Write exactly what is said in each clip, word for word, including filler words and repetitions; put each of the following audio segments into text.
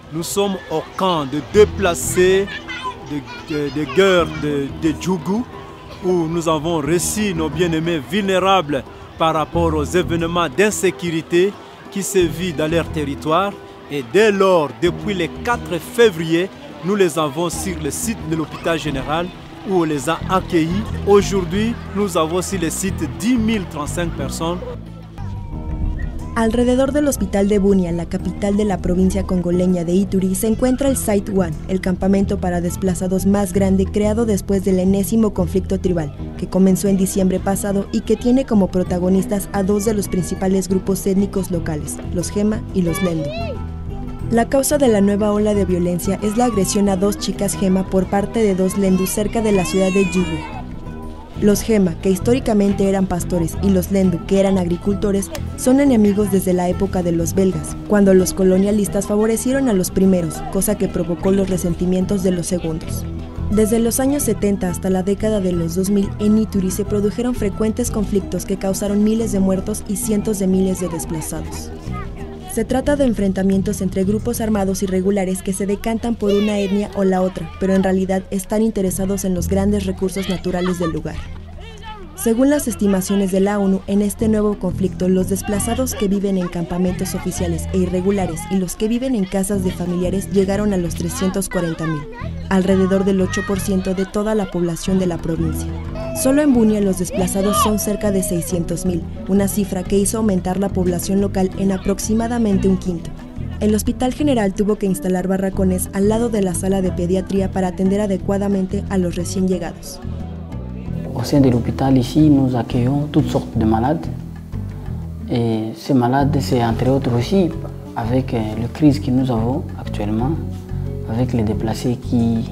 Nous sommes au camp de déplacés de, de, de guerre de, de Djougou, où nous avons reçu nos bien-aimés vulnérables par rapport aux événements d'insécurité qui sévissent dans leur territoire. Et dès lors, depuis le quatre février, nous les avons sur le site de l'hôpital général où on les a accueillis. Aujourd'hui, nous avons sur le site dix mille trente-cinq personnes. Alrededor del hospital de Bunia, la capital de la provincia congoleña de Ituri, se encuentra el Site One, el campamento para desplazados más grande creado después del enésimo conflicto tribal, que comenzó en diciembre pasado y que tiene como protagonistas a dos de los principales grupos étnicos locales, los Gema y los Lendu. La causa de la nueva ola de violencia es la agresión a dos chicas Gema por parte de dos Lendu cerca de la ciudad de Djougou. Los Gema, que históricamente eran pastores, y los Lendu, que eran agricultores, son enemigos desde la época de los belgas, cuando los colonialistas favorecieron a los primeros, cosa que provocó los resentimientos de los segundos. Desde los años setenta hasta la década de los dos mil, en Ituri se produjeron frecuentes conflictos que causaron miles de muertos y cientos de miles de desplazados. Se trata de enfrentamientos entre grupos armados irregulares que se decantan por una etnia o la otra, pero en realidad están interesados en los grandes recursos naturales del lugar. Según las estimaciones de la ONU, en este nuevo conflicto, los desplazados que viven en campamentos oficiales e irregulares y los que viven en casas de familiares llegaron a los trescientos cuarenta mil, alrededor del ocho por ciento de toda la población de la provincia. Solo en Bunia los desplazados son cerca de seiscientos mil, una cifra que hizo aumentar la población local en aproximadamente un quinto. El Hospital General tuvo que instalar barracones al lado de la sala de pediatría para atender adecuadamente a los recién llegados. Au sein de l'hôpital, ici, nous accueillons toutes sortes de malades. Et ces malades, c'est entre autres aussi avec la crise que nous avons actuellement, avec les déplacés qui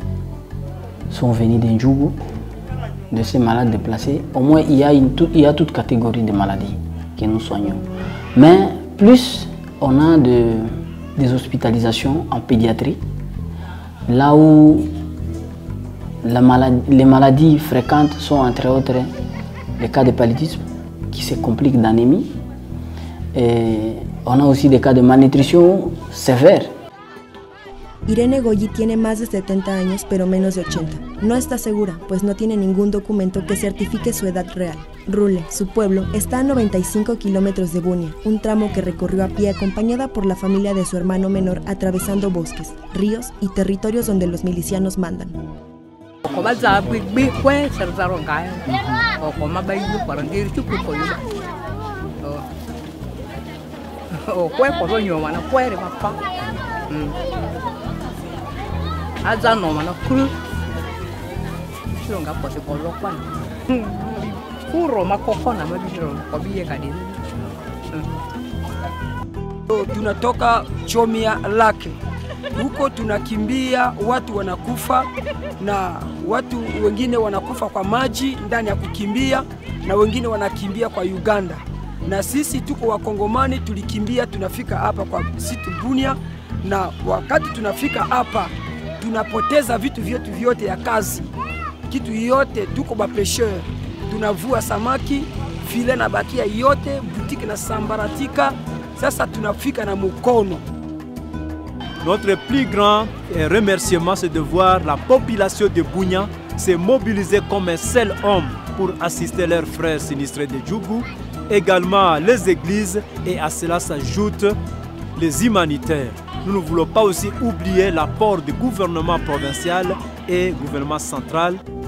sont venus de Djougou, de ces malades déplacés. Au moins, il y a, une, il y a toute catégorie de maladies que nous soignons. Mais plus on a de, des hospitalisations en pédiatrie, là où La maladie, les maladies fréquentes sont entre autres les cas de paludisme qui se compliquent d'anémie. Et on a aussi des cas de malnutrition sévère. Irene Goyi tiene más de setenta años, pero menos de ochenta. No está segura, pues no tiene ningún documento que certifique su edad real. Rule, su pueblo, está a noventa y cinco kilómetros de Bunia, un tramo que recorrió a pie acompañada por la familia de su hermano menor atravesando bosques, ríos y territorios donde los milicianos mandan. Tunatoka Chomia Lake. Huko tunakimbia, watu wanakufa na watu wengine wanakufa kwa maji ndani ya kukimbia na wengine wanakimbia kwa Uganda. Na sisi tuko wakongomani tulikimbia tunafika hapa kwa situ Bunia, na wakati tunafika hapa tunapoteza vitu vyetu vyote ya kazi. Kitu yote tuko ba pêcheur. Tunavua samaki, file na bakia yote, boutique na sambaratika. Sasa tunafika na mukono. Notre plus grand remerciement, c'est de voir la population de Bunia se mobiliser comme un seul homme pour assister leurs frères sinistrés de Djougou, également les églises, et à cela s'ajoutent les humanitaires. Nous ne voulons pas aussi oublier l'apport du gouvernement provincial et du gouvernement central.